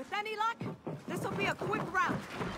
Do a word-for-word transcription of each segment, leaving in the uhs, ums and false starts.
With any luck, this'll be a quick rout.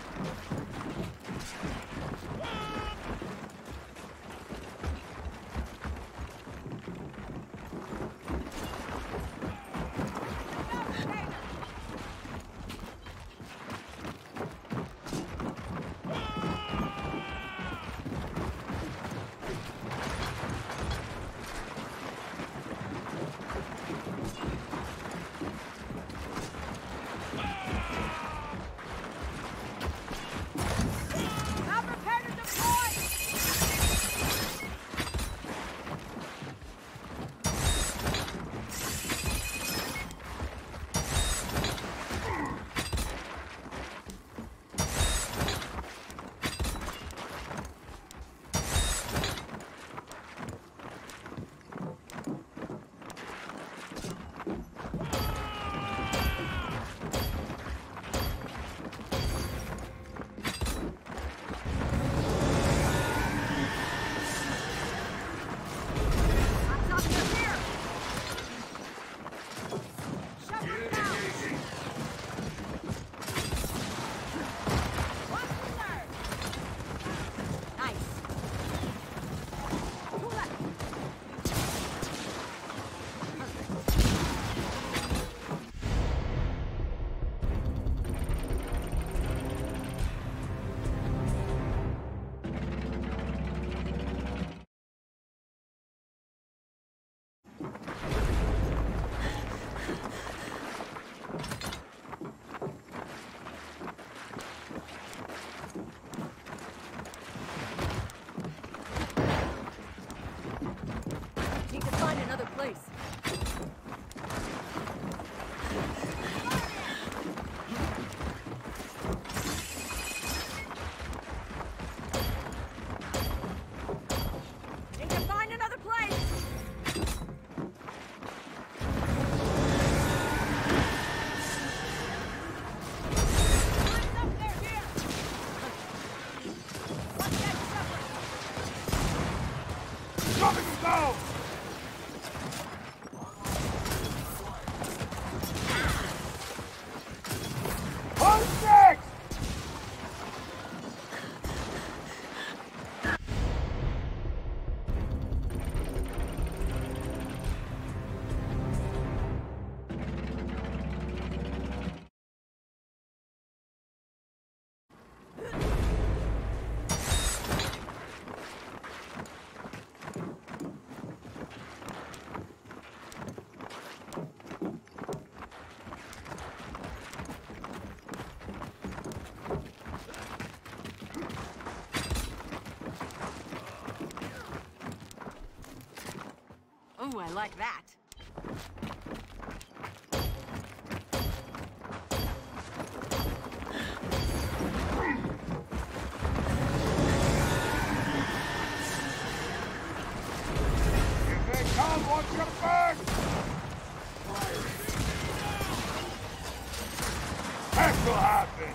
Ooh, I like that. If they come, watch your back! That will happen!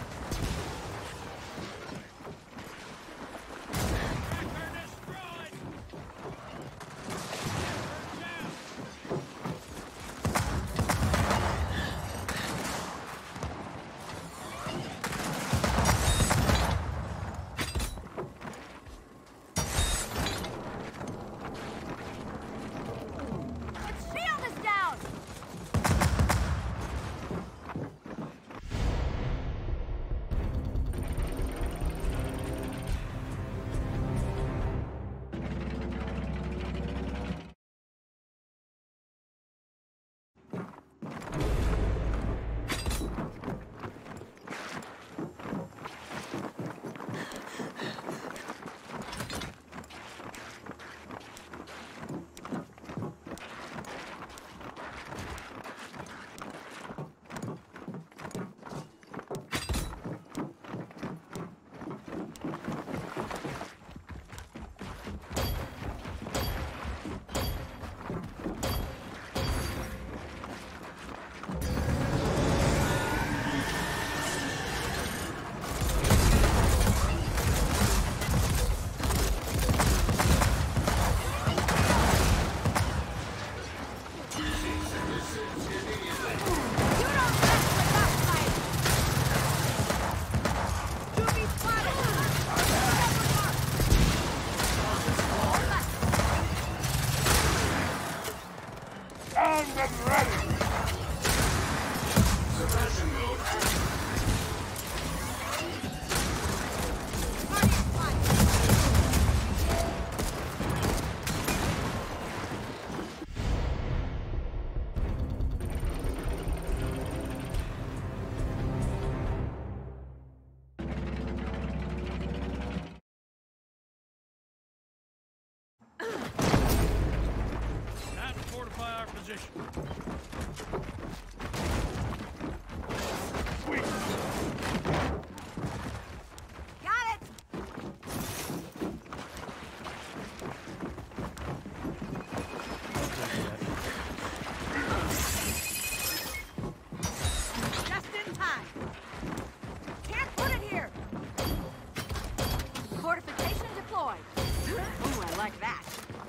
position. Sweet. Got it! Just in time. Can't put it here. Fortification deployed. Ooh, I like that.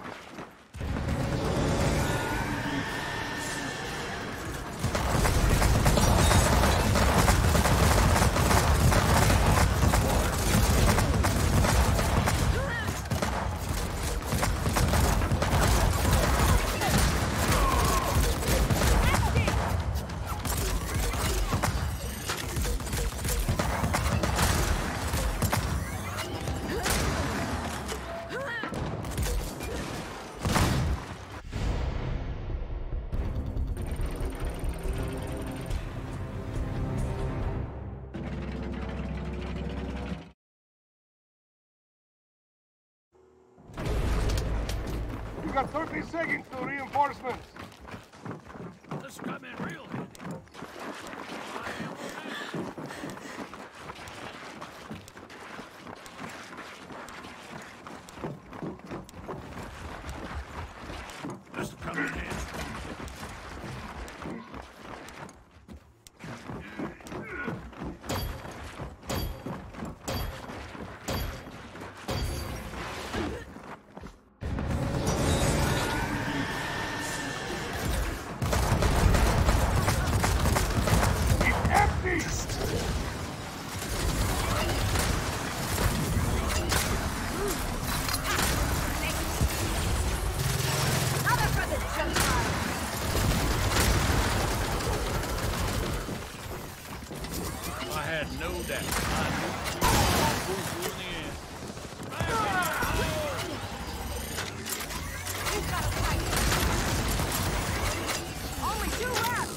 You got thirty seconds to reinforcements. This will come in real handy. This will come in handy. Another for the junk pile. I had no doubt. I knew we were in the end. We've got to fight. Only two left.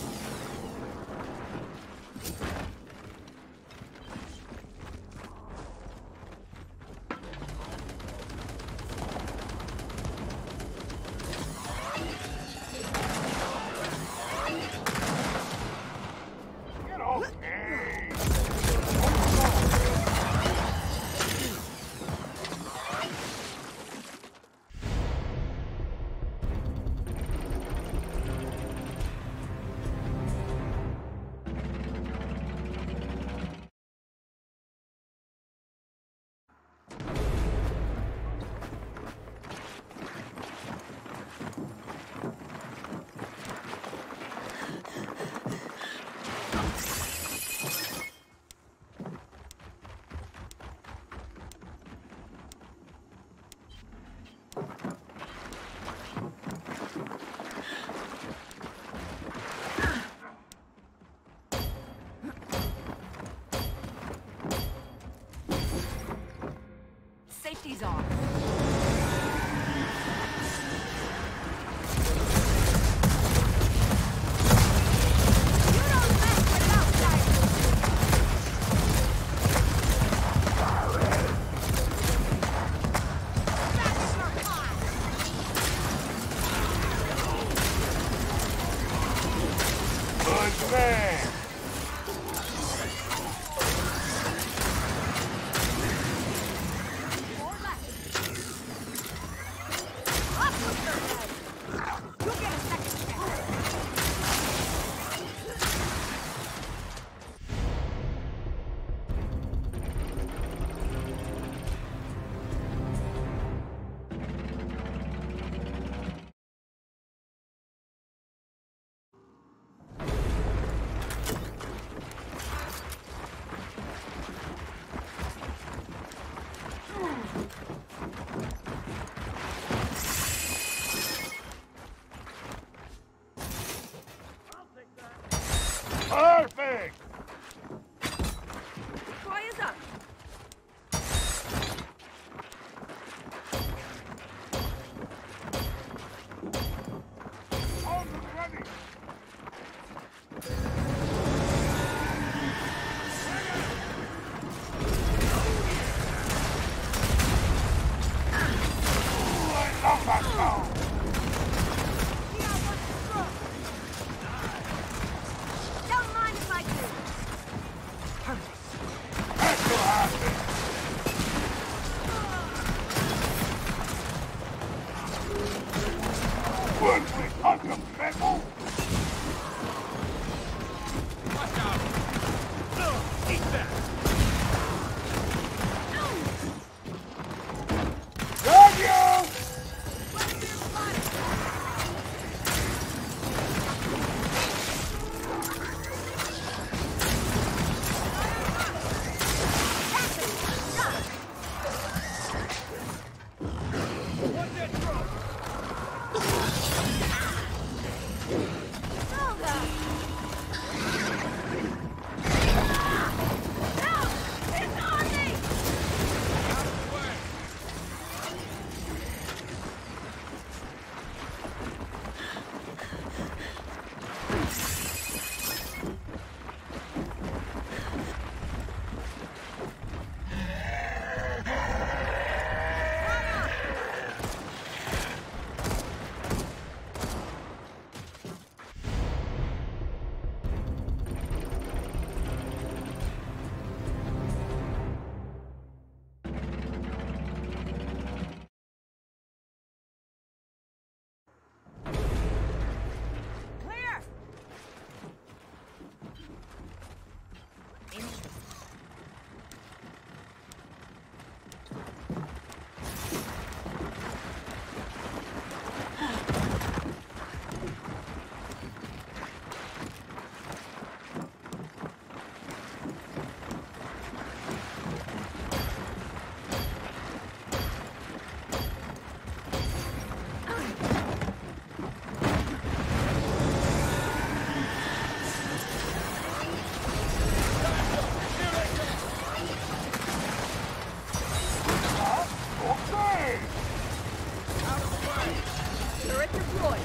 Get okay. Safety's on. You don't mess with outsiders. That's your time. Good man. Four left. Turret deployed.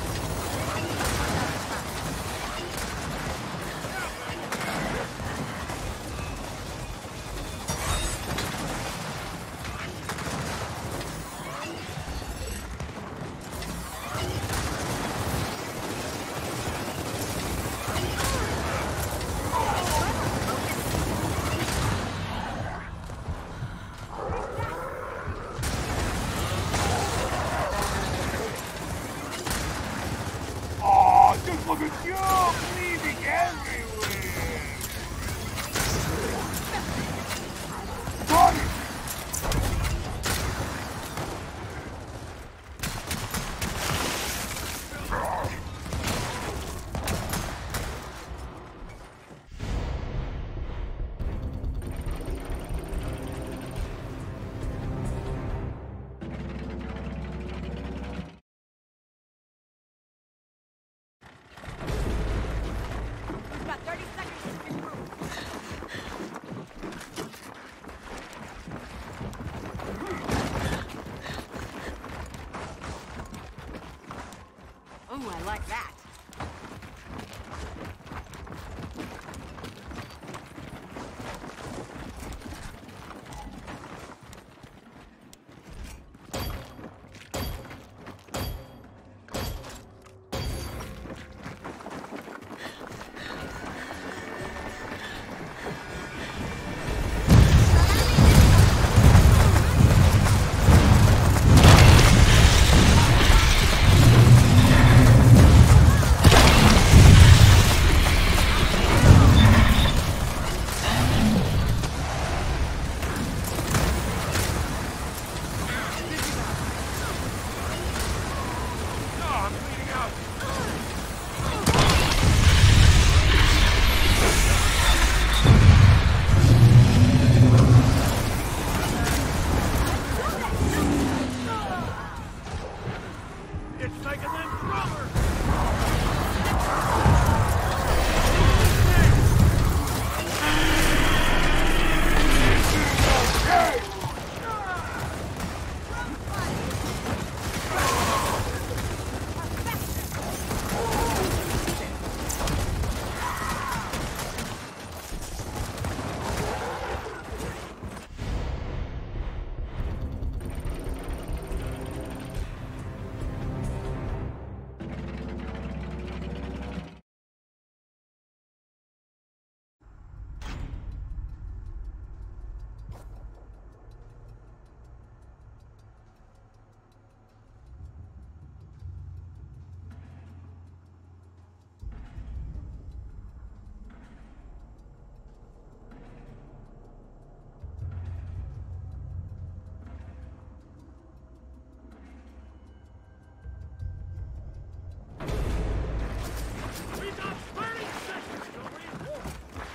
Oh, just look at you bleeding everywhere. Got it. You've got thirty seconds to regroup. Oh, I like that. Oh, I'm bleeding out. It's taking them stronger. Hey! We got thirty seconds to reinforce.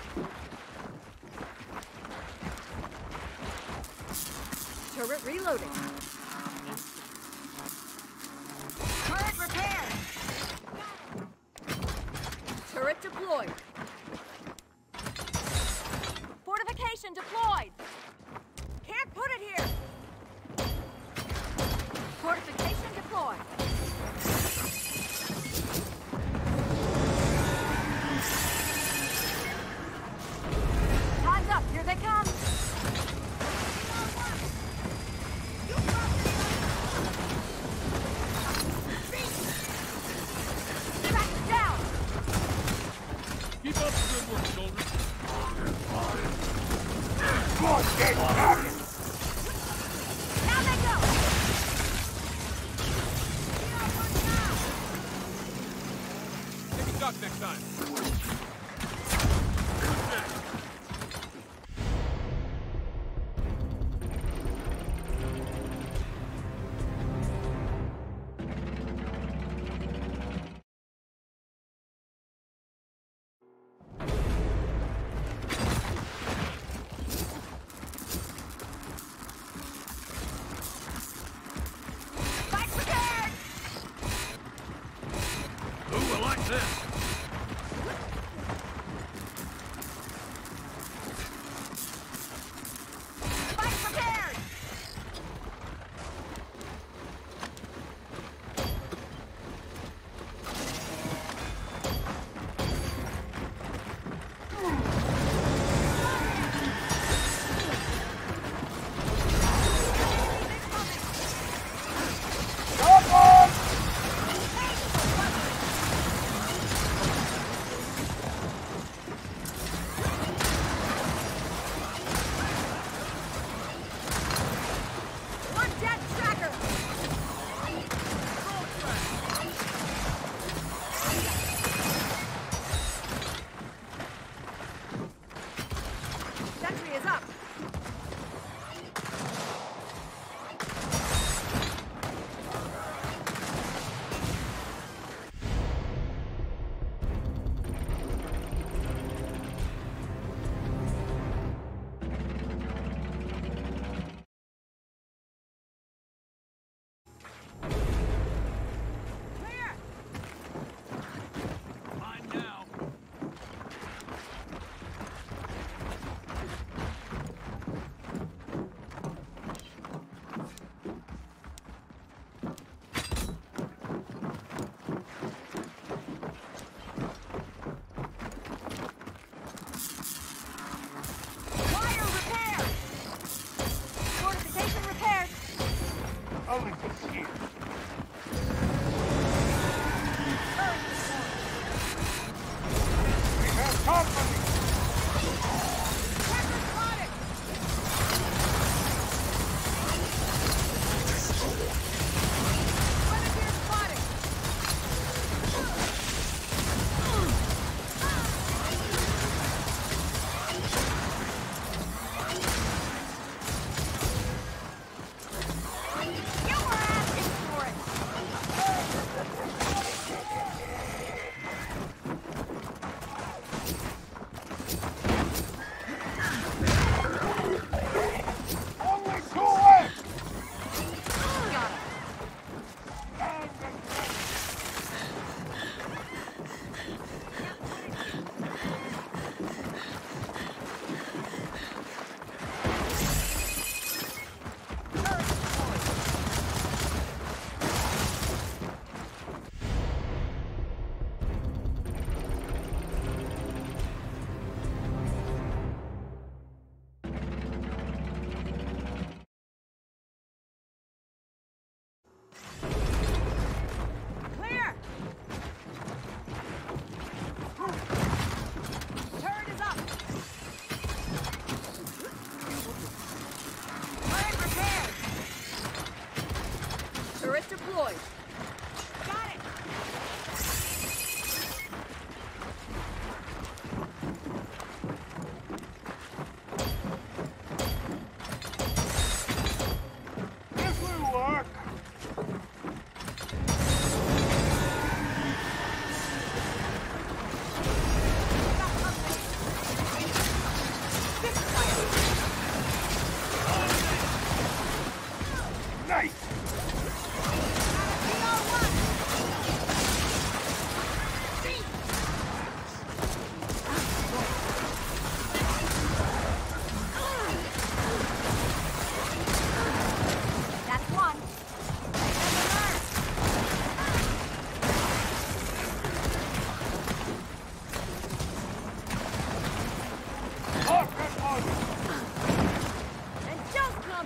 Turret reloading. Turret repaired. Turret deployed. Fortification deployed. Can't put it here. Fortification deployed. Time's up. Here they come. Track down. Keep up the good work, soldiers. Good, get back. Now they go. Take a duck next time.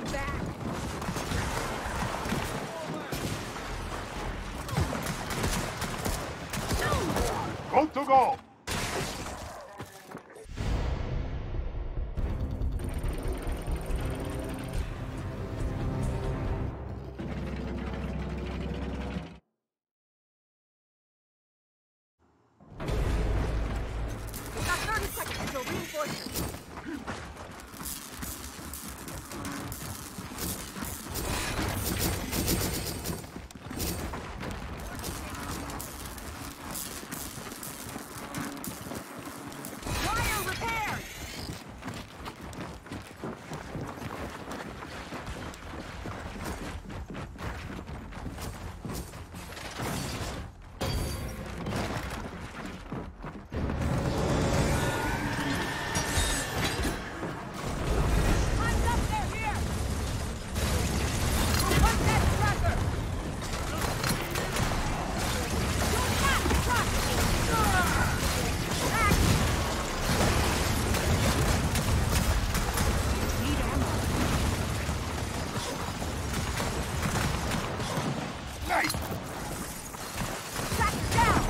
back. Good to go. We've got thirty seconds until reinforcements. Wire repaired! Time's up there, here! One dead tracker! Don't have truck! Back! Need ammo. Nice. Tracker down!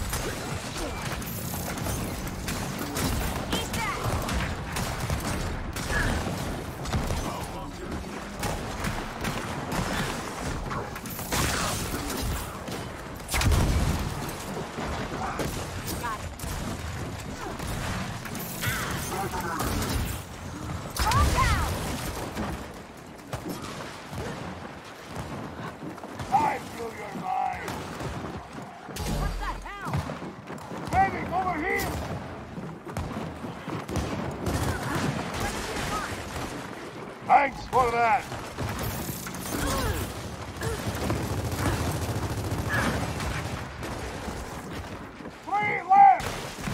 Eat that! Got it. Calm down! I feel your mind. What the hell? Medic, over here. Thanks for that. Three left.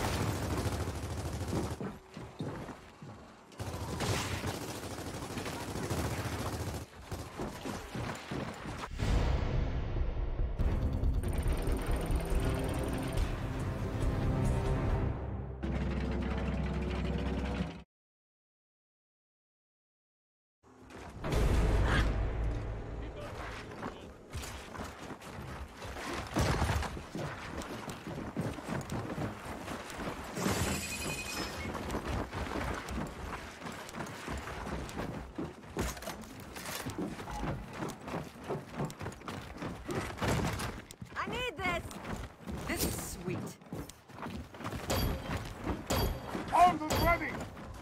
I need this! This is sweet. Arms is ready.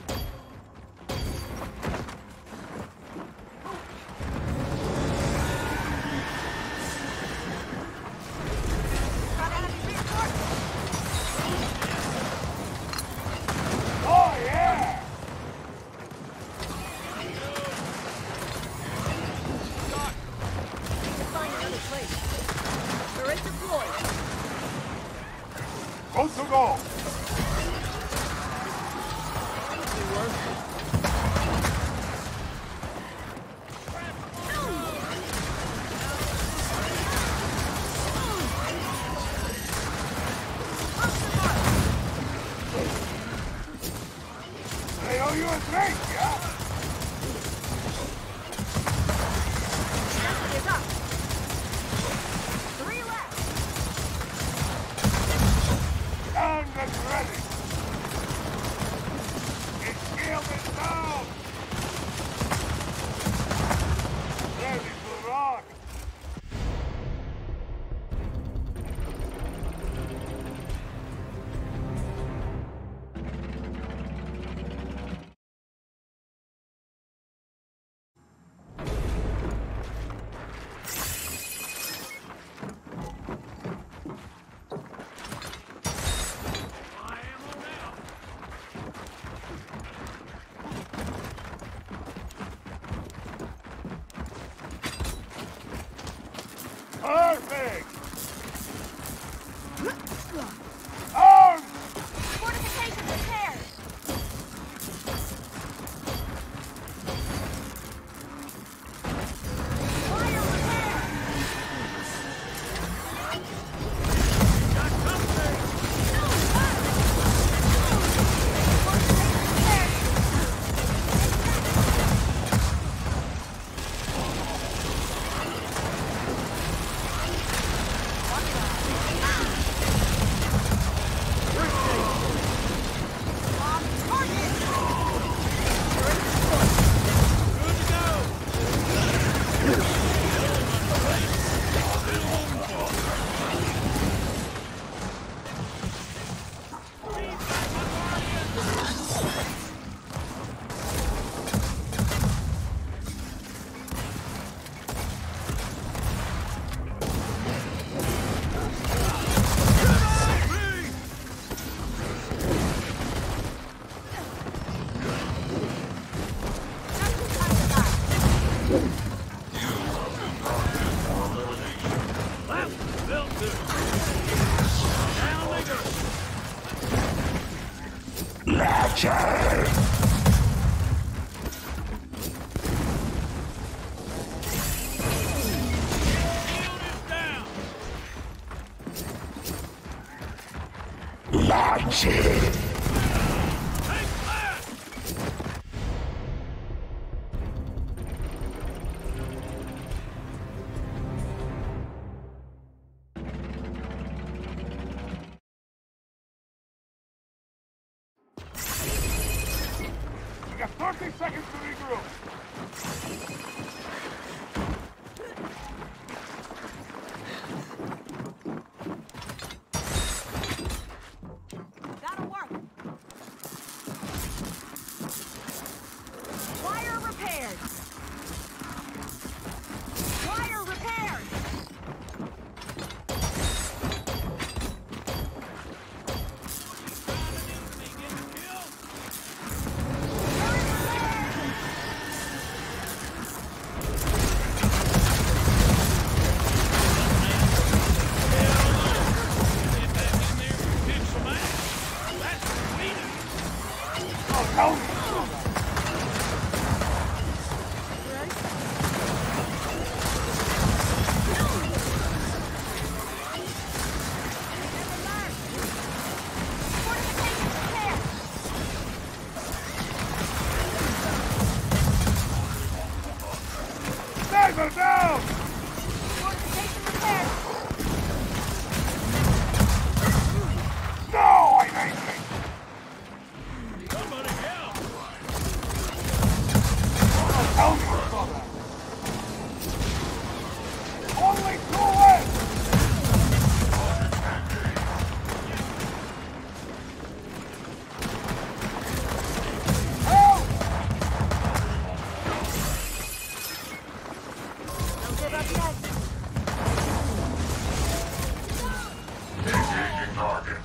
Got enemy reinforcements! Oh yeah. Need to find another place. Turret deployed. Good to go. They owe you a drink, yeah? Bounty is up. Three left. And it's ready. Its shield is down. Ready to rock. Perfect! Arms! Fortification repaired. Wire repaired. Fortification repaired. That felt good. Down they go. Legend! Shield is down. Legend! Take that. You got thirty seconds to regroup. That'll work. Wire repaired. Wire repaired. Oh, tell me! Sniper down! Fortification repaired. No, I ain't it! Somebody help! Oh, tell me you saw that! Only two left! Help! Don't give up yet. Engaging targets.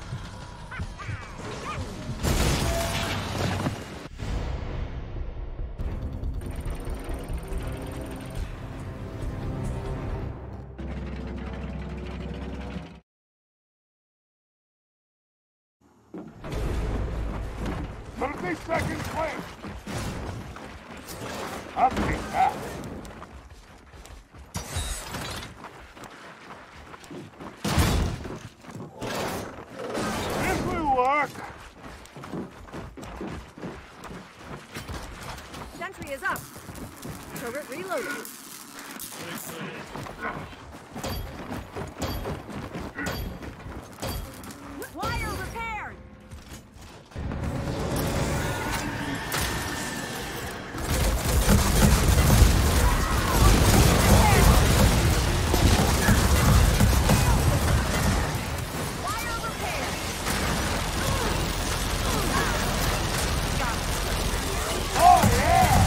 thirty seconds left. I'll take that. This will work. Sentry is up. Turret reloaded. Wire repaired. Wire repaired. Oh, yeah!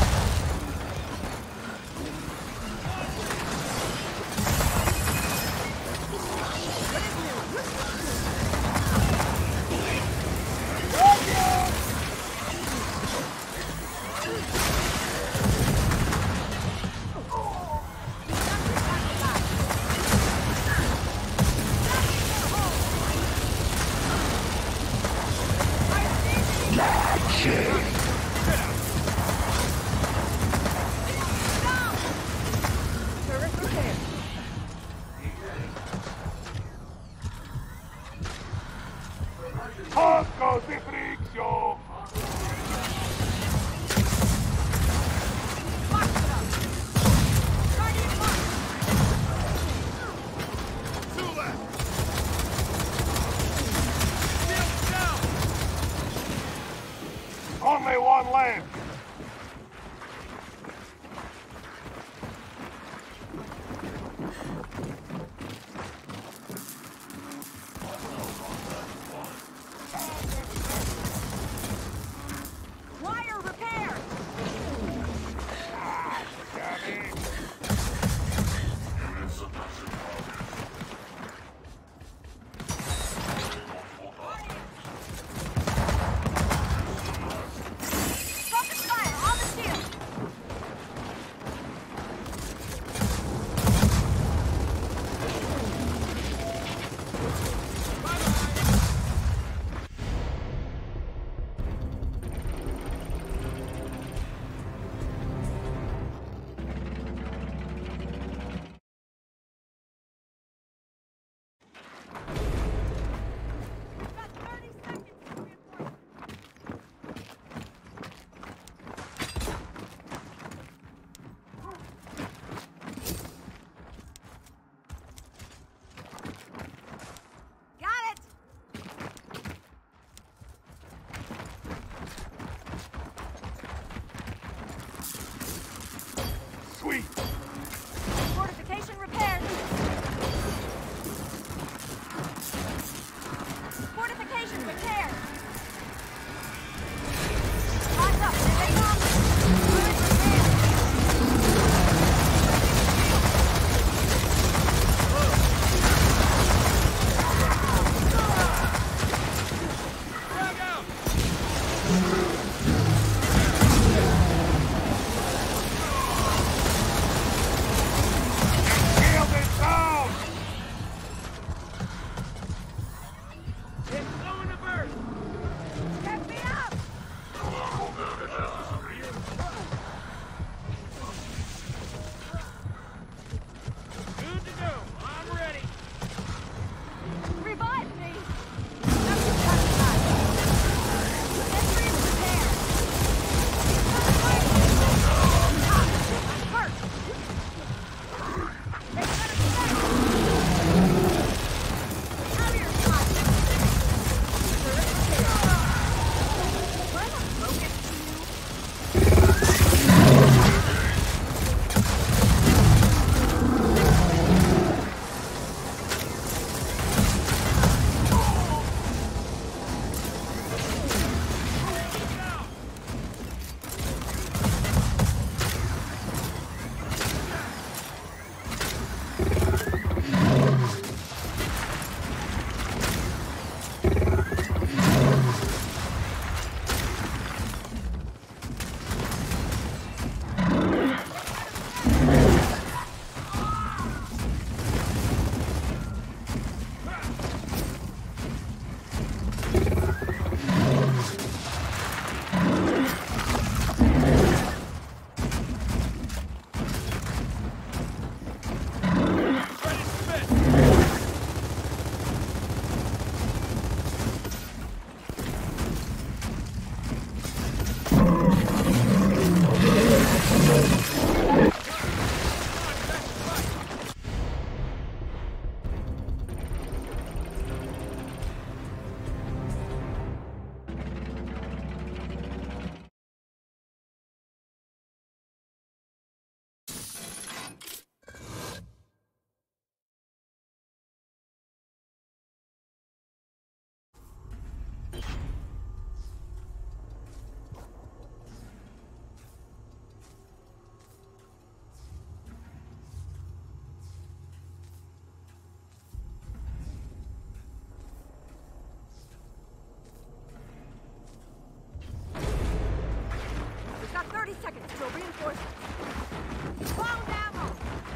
reinforcements. Found ammo.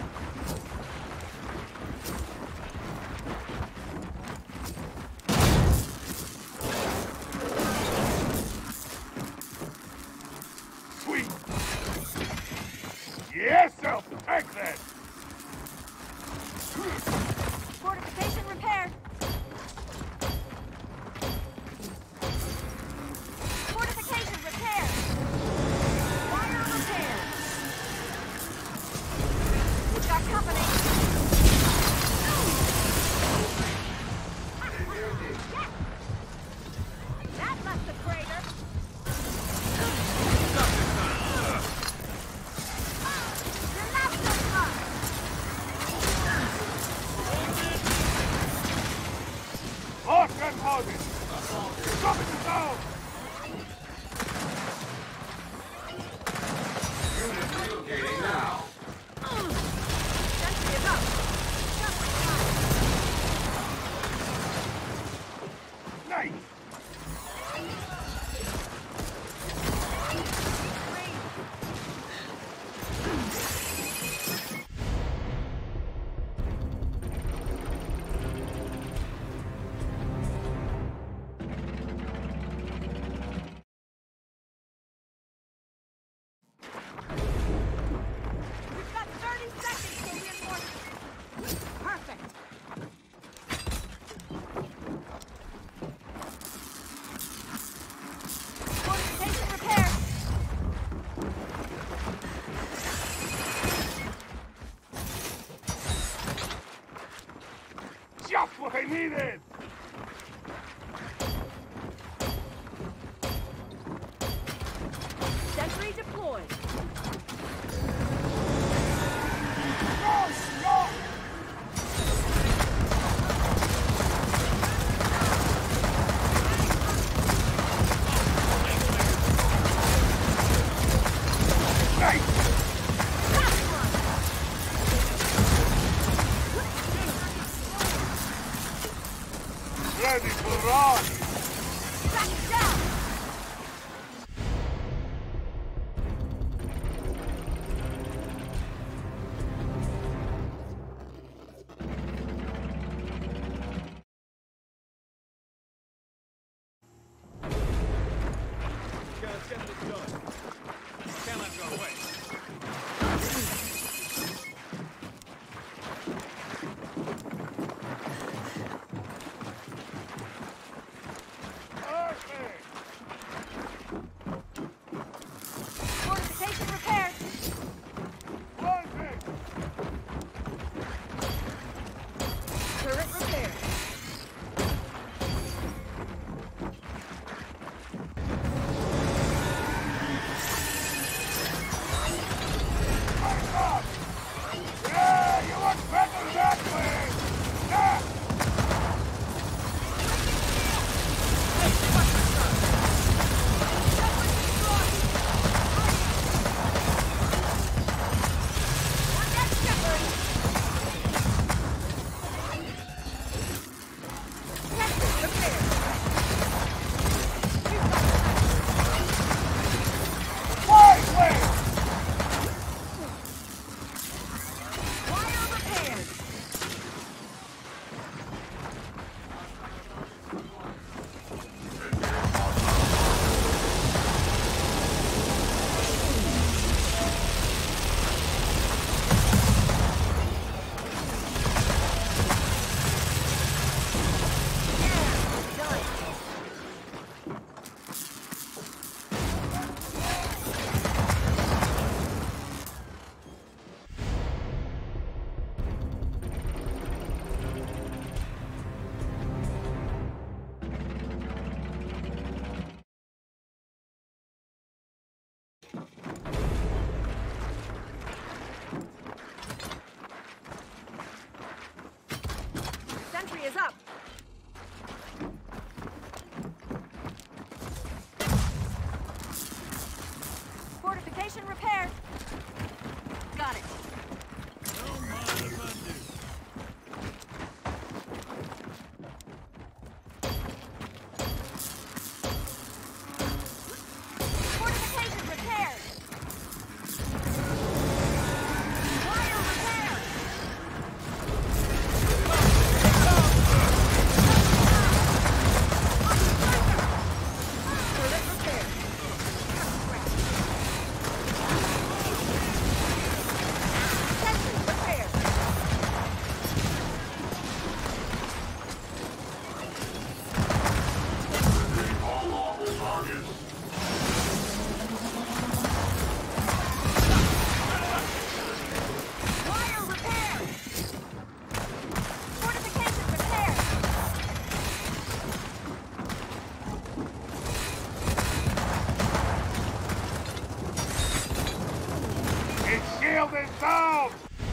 Sweet. Yes, I'll take that. Fortification repaired. Fortification repaired. Fire repaired. We've got company. Yes! That left the crater. You're not so far. Lock and target. Stop it down. Sentry is up. Just like that. Nice. We've got thirty seconds to reinforcements. Perfect. Fortification repaired. Just what I needed. Sentry deployed. Go, go. Nice. That's one. Ready to run. Back down. Let's get this done. Can't let go away. Perfect. Fortification repaired. Perfect. Turret repaired. shield is down!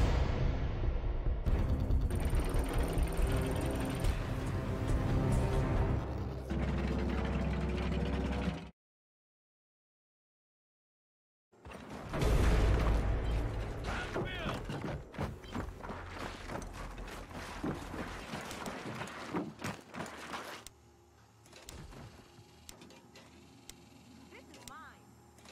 This is mine.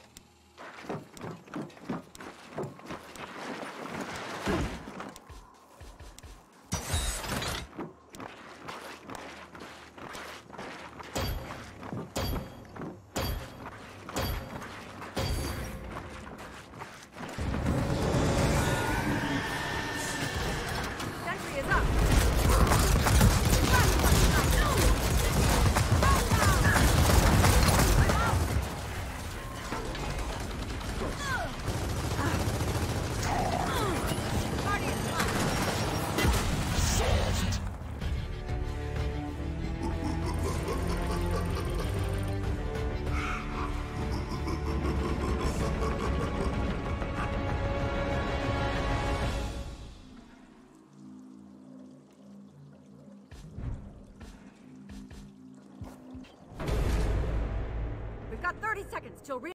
Sentry is up. Guardian's left. We've got thirty seconds till re-